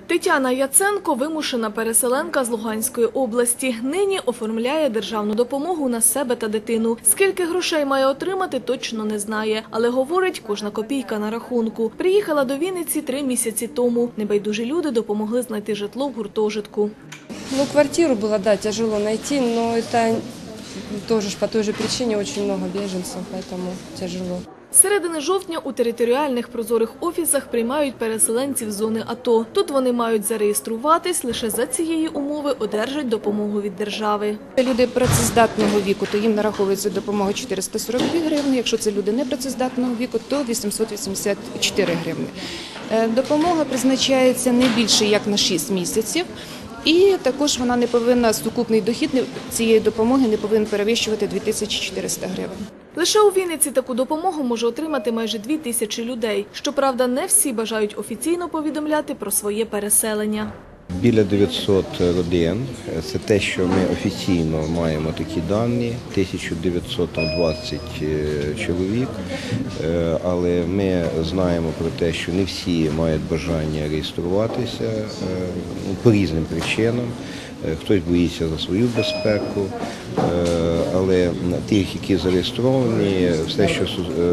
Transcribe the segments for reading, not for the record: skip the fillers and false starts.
Тетяна Яценко – вимушена переселенка з Луганської області. Нині оформляє державну допомогу на себе та дитину. Скільки грошей має отримати, точно не знає. Але говорить, кожна копійка на рахунку. Приїхала до Вінниці 3 місяці тому. Небайдужі люди допомогли знайти житло в гуртожитку. Квартиру было, да, тяжело найти, но это тоже по той же причине очень много беженцев, поэтому тяжело. З середини жовтня у територіальних прозорих офісах приймають переселенців з зони АТО. Тут вони мають зареєструватись, лише за цієї умови одержать допомогу від держави. Люди працездатного віку, то їм нараховується допомога 442 гривні, якщо це люди непрацездатного віку, то 884 гривні. Допомога призначається не більше як на 6 місяців. І також вона не повинна, сукупний дохід цієї допомоги не повинен перевищувати 2400 гривень. Лише у Вінниці таку допомогу може отримати майже 2000 людей. Щоправда, не всі бажають офіційно повідомляти про своє переселення. Біля 900 родин – це те, що ми офіційно маємо такі дані, 1920 чоловік, але ми знаємо про те, що не всі мають бажання реєструватися по різним причинам. Хтось боїться за свою безпеку, але тих, які зареєстровані, все, що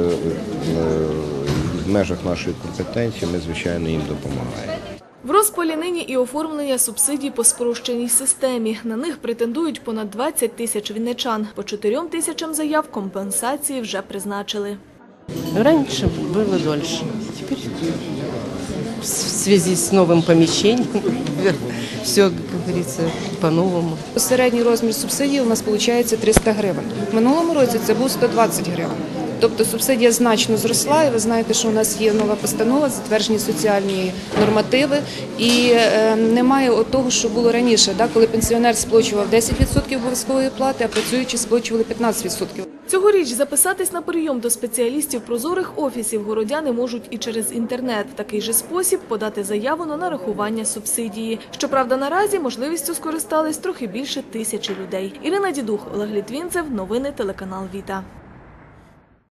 в межах нашої компетенції, ми, звичайно, їм допомагаємо. В розпалі нині і оформлення субсидій по спрощеній системі. На них претендують понад 20 тисяч вінничан. По 4 тисячам заяв компенсації вже призначили. Раніше було довше. Тепер в зв'язку з новим поміщенням все, як говориться, по-новому. Середній розмір субсидії у нас виходить 300 гривень. В минулому році це був 120 гривень. Тобто субсидія значно зросла, і ви знаєте, що у нас є нова постанова, затверджені соціальні нормативи, і немає того, що було раніше, коли пенсіонер сплачував 10% обов'язкової плати, а працюючі сплачували 15%. Цьогоріч записатись на прийом до спеціалістів прозорих офісів городяни можуть і через інтернет. Такий же спосіб – подати заяву на нарахування субсидії. Щоправда, наразі можливістю скористались трохи більше 1000 людей. Ірина Дідух, Олег Літвінцев, новини телеканал Віта.